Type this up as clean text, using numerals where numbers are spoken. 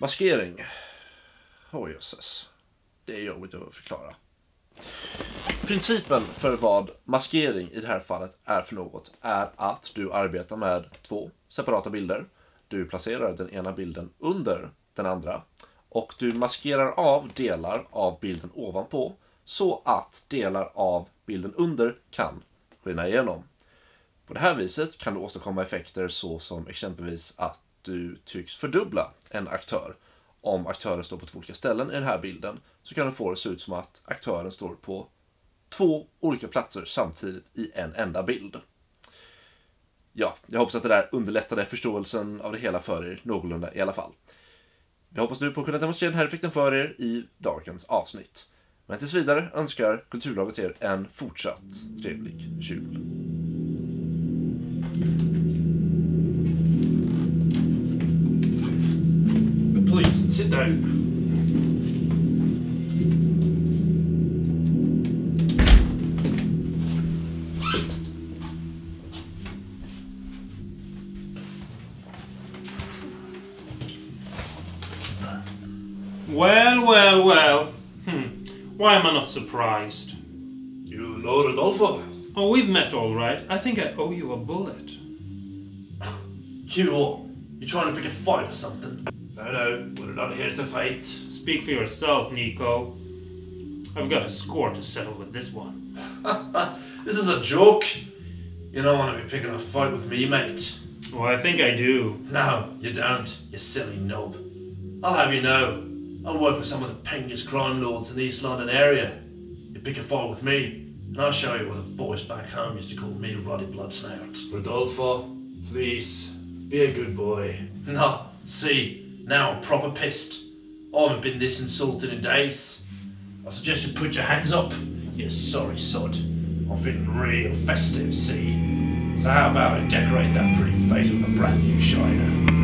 Maskering. Åh jösses. Det är jobbigt att förklara. Principen för vad maskering i det här fallet är för något är att du arbetar med två separata bilder. Du placerar den ena bilden under den andra och du maskerar av delar av bilden ovanpå så att delar av bilden under kan skina igenom. På det här viset kan du åstadkomma effekter så som exempelvis att du tycks fördubbla en aktör. Om aktören står på två olika ställen i den här bilden så kan du få det se ut som att aktören står på två olika platser samtidigt i en enda bild. Ja, jag hoppas att det där underlättade förståelsen av det hela för er någorlunda i alla fall. Jag hoppas nu på att kunna demonstrera den här effekten för er i dagens avsnitt. Men tills vidare önskar Kulturlaget er en fortsatt trevlig jul. Please, sit down. Well. Why am I not surprised? You know Rodolfo? Oh, we've met all right. I think I owe you a bullet. You what? You trying to pick a fight or something? No, we're not here to fight. Speak for yourself, Nico. I've got a score to settle with this one. This is a joke. You don't want to be picking a fight with me, mate. Oh, I think I do. No, you don't, you silly knob. I'll have you know, I work for some of the pinkiest crime lords in the East London area. You pick a fight with me, and I'll show you what the boys back home used to call me Roddy Bloodsnout. Rodolfo, please, be a good boy. No, see, now I'm proper pissed. I haven't been this insulted in days. I suggest you put your hands up, you sorry sod. I'm feeling real festive, see? So how about I decorate that pretty face with a brand new shiner?